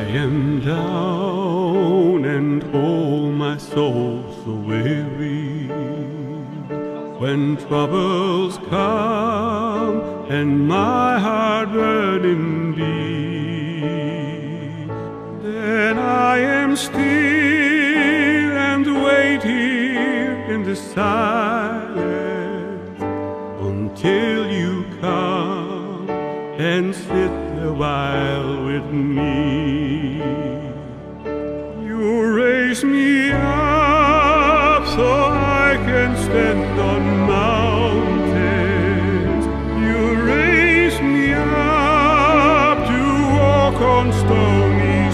am down and oh, my soul so weary. When troubles come and my heart burning deep, then I am still and wait here in the silence until you come and sit a while with me. You raise me up so I can stand on mountains. You raise me up to walk on stony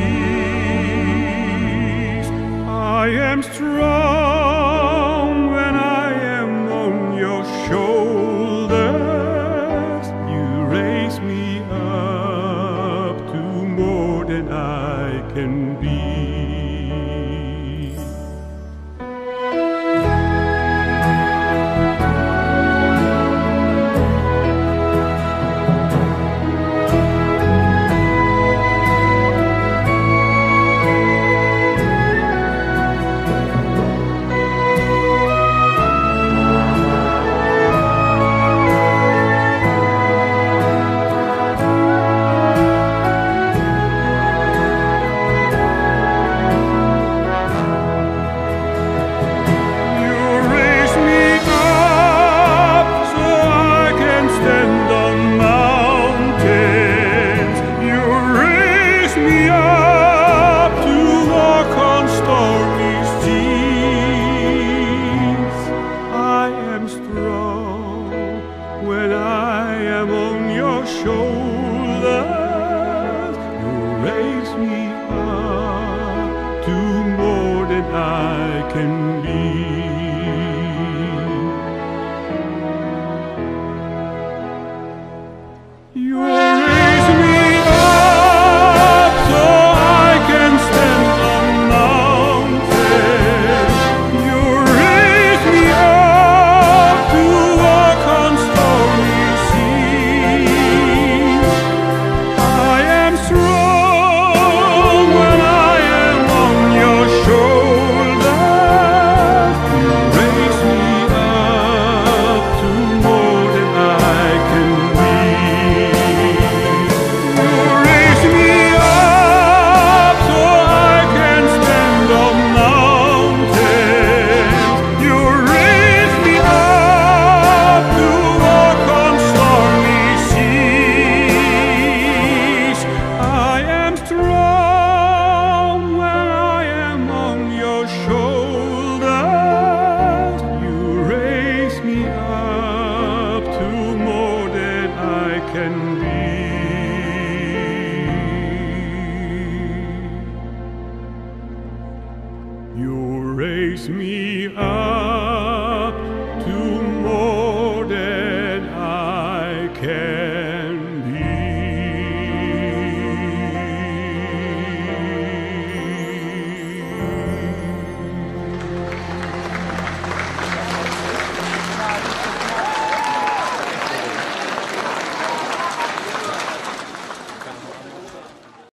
seas. I am strong when I am on your shoulders. You raise me up to more than I can be. When I am on your shoulders, you raise me up to more than I can be. You raise me up so I can stand on mountains. You raise me up to walk on stony seas. I am strong when I am on your shoulders. You raise me up to more than I can be. You raise me up so I can stand on mountains. You raise me up to walk on stormy seas. I am strong when I am on your shoulders. You raise me up to more than I can be. You raise me up